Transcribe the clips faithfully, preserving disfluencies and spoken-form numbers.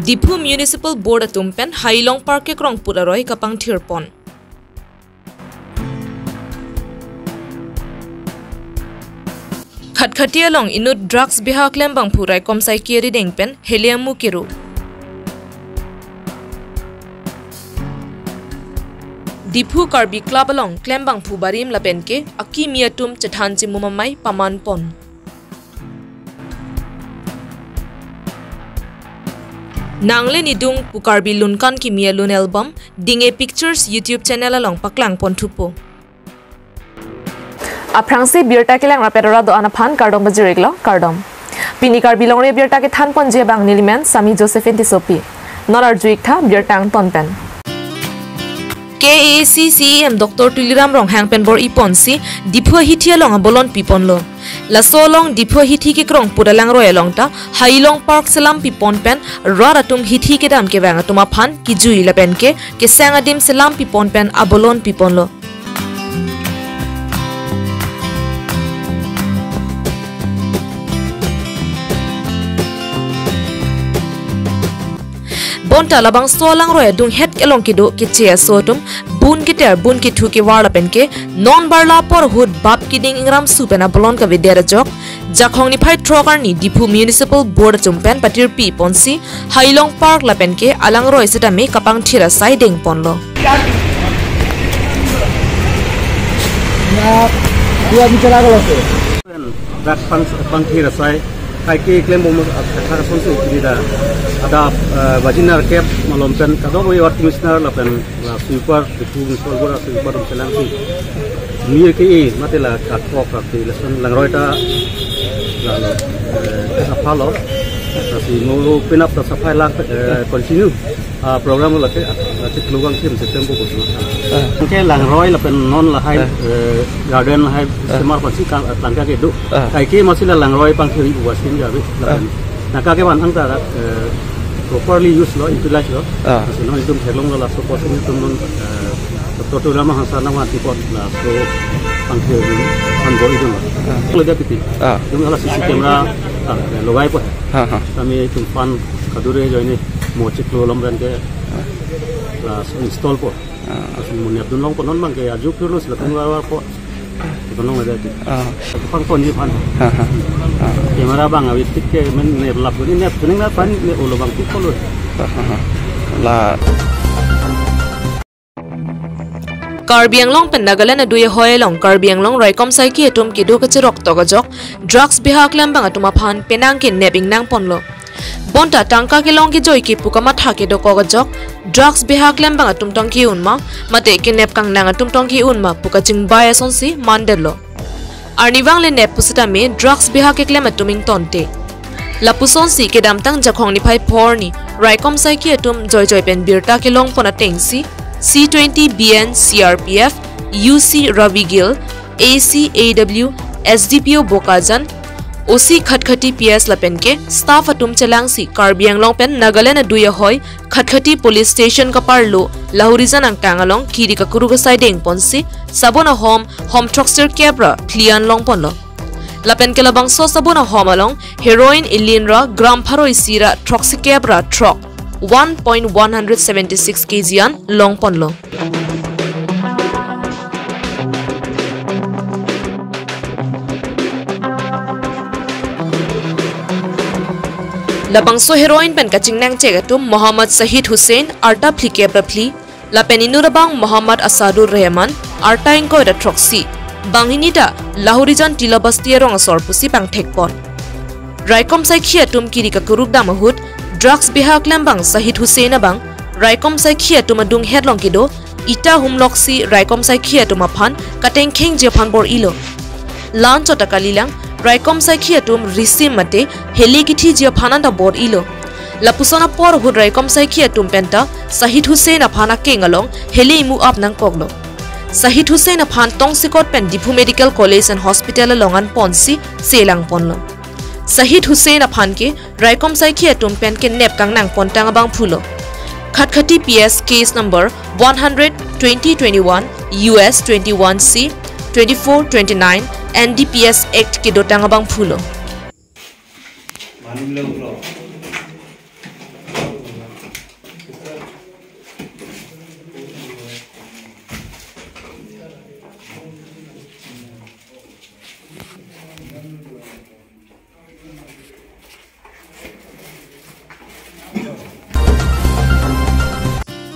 Dipu Municipal Board atumpen Hailong Park ke krong puraroy kapang thirpon. Khatkhati along inut drugs biha klembang purai komsai kiri dengpen heliamu kiru. Dipu Karbi Club along klembang pubarim labenke aki miatum chathanji mumamai paman pon. Nangle nidung pu Karbi lunkan ki mialun album dinge pictures YouTube channel along paklang pon thupo. Aprangsi Abirta ke lang rapedora do anapan kardom bajiriglo kardom. Pini Karbi Longri Abirta ke than pon je bang nilimen Sami Josephine Tisopi. Norar juik tha Birtang tonpen. K A C C M Doctor Tuliram rong hang pen bor iponsi Dipu hithi along bolon pipon lo. La solong Dipu hithi ke krong pudalang roy along ta Hailong Park selam pipon pen raratum hithi ke dam ke bang atuma phan ki jui la pen ke ke sangadim selam pipon pen abolon pipon lo. Bonta labang solang roya dung het kelong kido ki chia sotum bun ki ter bun ki thu ki warla pen ke non barla por hud bab ki ding ingram supena bolon ka videra jok jakhong ni phai trogar ni Dipu Municipal Board chumpen patir pi ponsi Hailong Park la pen ke alang roy seta me kapang thira sai ding ponlo ya dua bicara kalau tu dak pang pang thira sai kai ke claim bom athar sonse ukida ada bajinar cap malompen kado we work commissioner la pen la super Dipu Municipal Board super selang si ni ke matela katok rakti leson langroita la la follow si no pin up the supply la continue program la ke tikluang tim september ko ke langroi la pen non la hai garden hai semar pasi ka tangka ke du kai ke masila langroi pang thiri wasin ja na ka ke ban angta properly use lo utilize lo so no itum thelong la support ni tum non to to lama hasa na ma tipot la so pang thiri an go idun lo ja piti tum ala C C camera logai po ha ha kami tum fan kadure joine mo chiklo lomben ke la install po asin mo niap dun long po non mang ke aju purlo sila tungwa po ikonong ada ti pang pon ni pan ha ha camera bang awit ke men ne lap ni ne tuning na pan ne ulo bang ti polo la Karbi Anglong pen Nagaland aduye hoye long Karbi Anglong raikom sai ki atum ki du ka chirok to ga jok drugs biha klambang atuma phan penang ke nebing nang ponlo bonta tangka ke long ki joy ki pukama thake do ko ga jok drugs biha klambang atum tong ki unma mate ke nep kang nang atum tong ki unma puka ching baya son si mandelo arniwang le nep pusita me drugs biha ke klem atuming tonte lapuson si ke dam tang jakhong ni phai porni raikom sai ki atum joy joy pen birta ke long pona tengsi C twenty B N C R P F, U C Ravi Gill, A C A W, S D P O Bokajan, O C Khatkhati P S Lapenke, staff atum chalang si Karbi Anglong pen Nagaland aduya hoy Khatkhati Police Station kaparlo Lahurizan ang kangalong kiri ka kuruga siding ponsi sabona home home truckster kebra klian long ponlo Lapen ke labang so sabona home along heroin ilinra gram pharo isira troxy kebra truck one point one seven six kilograms an long ponlo labang so heroin pen kaching nang chegatum Muhammad Sahid Hussein arta phlike prapli lapen inurabang Muhammad Asadur Rahman arta inko da troxy banginita Lahurijan tilabasti rong asor pusi pang thekpon raikom sai khiatum kiri ka kuruk damahut drugs biha klambang Sahid Hussein abang raikom sai khiatum adung headlong kido ita humloksi raikom sai khiatum aphan kateng kheng je phan bor ilo lan chota kalilang raikom sai khiatum risi mate heli kithi je phananda bor ilo lapusona por hud raikom sai khiatum penta Sahid Hussein aphana kengalong heli mu up nang koglo Sahid Hussein aphan tong sikot pen Dipu Medical College and Hospital longan ponsi selang ponlo Sahid Hussein aphan ke raikom sai khiatum pen ke nep kang nang pontang abang phulo Khatkhati P S case number one hundred twenty twenty-one U S twenty-one C twenty-four twenty-nine N D P S Act ke dotang abang phulo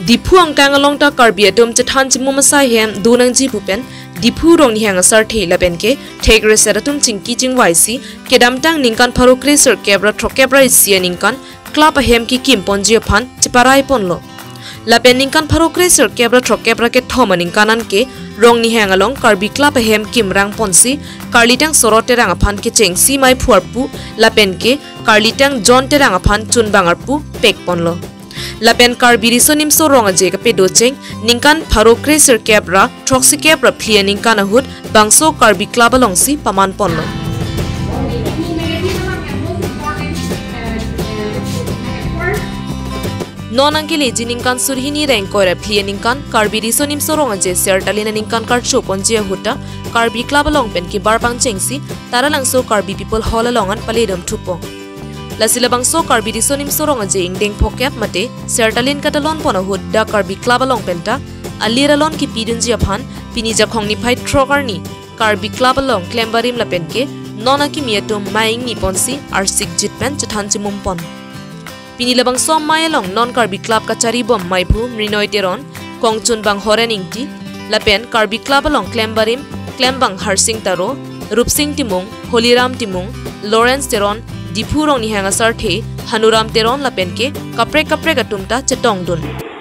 Dipu angkang along ta Karbi atom chathan chimu masai hem dunang ji pupen Dipu rong ni hang asar thei laben ke thegre seratum chingki chingwaisi kedam tang ningkan pharokre sir kebra throkebra isia ningkan club ahem ki kim ponji phan chiparai ponlo lapen ningkan pharokre sir kebra throkebra ke thoma ningkanan ke rong ni hang along Karbi club ahem kim rang ponsi karlitang sorote rang aphan ke chengsi mai phuarpu lapen ke karlitang jon te rang aphan chun bangarpu pek ponlo Lapen Karbi risonim so ronga je ka pedo cheng ningkan pharokre sir kebra troxi kebra phlia ningkan ahut bangso Karbi club alongsi paman ponlo nonang ke leji ningkan surhini rank koira phlia ningkan Karbi risonim so ronga je sertalina ningkan kar show ponji ahuta Karbi club along pen ki barbang chengsi taralangso Karbi people hall alongan paledam thupo Lasila bangso Karbi risonim sorong aje ingdeng poket mate sertalin katalon ponahut da Karbi club along penta aliralon ki pidunji aphan pini jakhong ni phai trokarni Karbi club along klembarim lapenke nona ki miatum maing ni ponsi arsik jitpen chathan chimum pon pini labangso mayalong non Karbi club kachari bom maibu mrinoi teron kongchun bang horen ingti lapen Karbi club along klembarim klembang harsing taro rupsing timung holiram timung Lawrence teron Dipu rong ni hang asar the hanuram teron lapen ke kapre kapre katumta chetong dun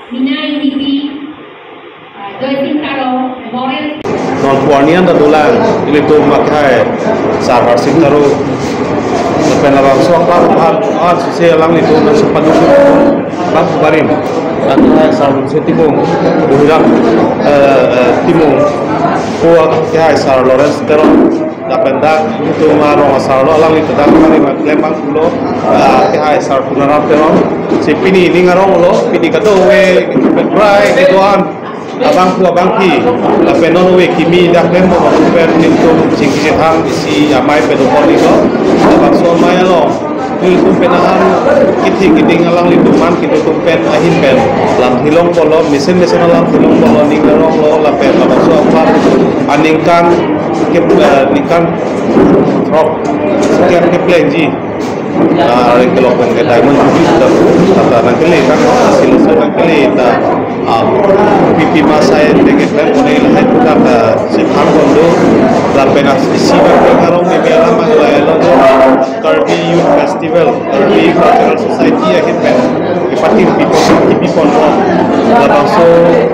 non puanian da dolan ile to makai sarvar singtaro lapen labang so klar bhal ar se alang ni to na sepadu bang barim atha sarvar se timung buhiram timung ko ya sar Lawrence teron lapen da itu marong asar lo alang itu dah kali maklembang pulo ke hai asar punaram teron si pini ni ngarong lo pini kato we petrai ketuan abang pu abang ki lapen non we kimi dah klem mo pen itu singki sethang si amai pedopon itu abang so maya lo itu penahan kiti kiti ngalang itu man kita tu pen ahin pen lam hilong polo mesin mesin lam hilong polo ni ngarong lo lapen abang so apa aningkan nikan rock sekian ke planji ah kalau kan ke diamond juga sudah kata nangkeli kan hasil nangkeli ta pipi masa yang dengan kan boleh lah itu kata sekarang kondo lapen isi berkarong ni biara manglaya lo Karbi Youth Festival Karbi Cultural Society akhir pen ipatin pipi pipi kondo langsung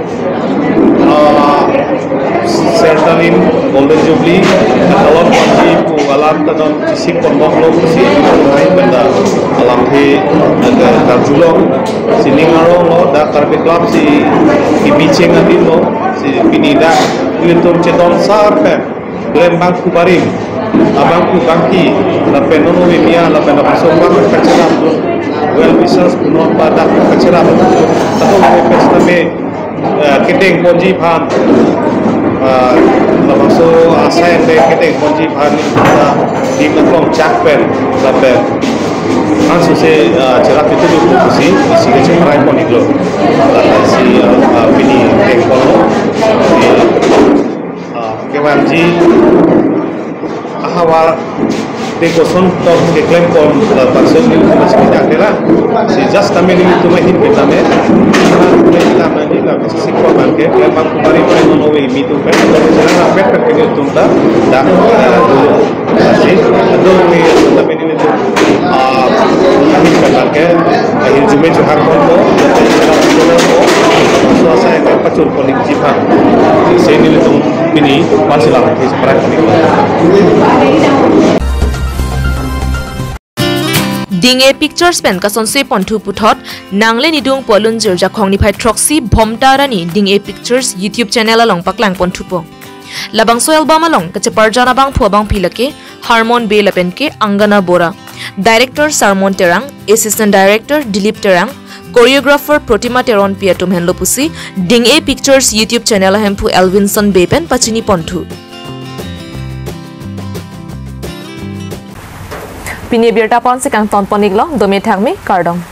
sertalin golden jubilee katalon panji pu alam tanon sisik pondok lo si mai benda alam he ada karjulong sini ngaro lo da Karbi club si ibiceng adin lo si pinida litum ceton sarpe lembang kubaring abang ku bangki la penono mia la pena pasomba kacera well wishes punon pada kacera tato me pesta me kiteng ponji phan langsung asa yang kita kunci bahan kita di mentok cakpen sampai langsung se cerak itu dulu sih isi kecil merai pon itu lalu si ini tengkol kewanji ahawal tengkoson top keklaim pon pasien itu masih banyak lah si just kami ini tu mahin kita me kita mandi lah sisi korban ke memang kemarin kemarin nono ini tu kan sekarang apa kerja tu dah dah dulu masih dulu ni tapi ini tu ah kami kerja ke akhir jumat juga kondo jadi sekarang kondo so saya ke pacul polik jipan saya ni tu ini masih lama di sekarang ini Dinge pictures pen kason se pontu puthot nangle nidung polun jur jakhong ni phai troxy bomtarani dinge pictures YouTube channel along paklang pontu po labang so album along kache parjana bang phobang philake harmon be lapen ke angana bora director sarmon terang assistant director dilip terang choreographer protima teron piatum henlo pusi dinge pictures YouTube channel hempu elvinson bepen pachini pontu Pini Abirta pon se kang ton ponik lo domi thangmi kardom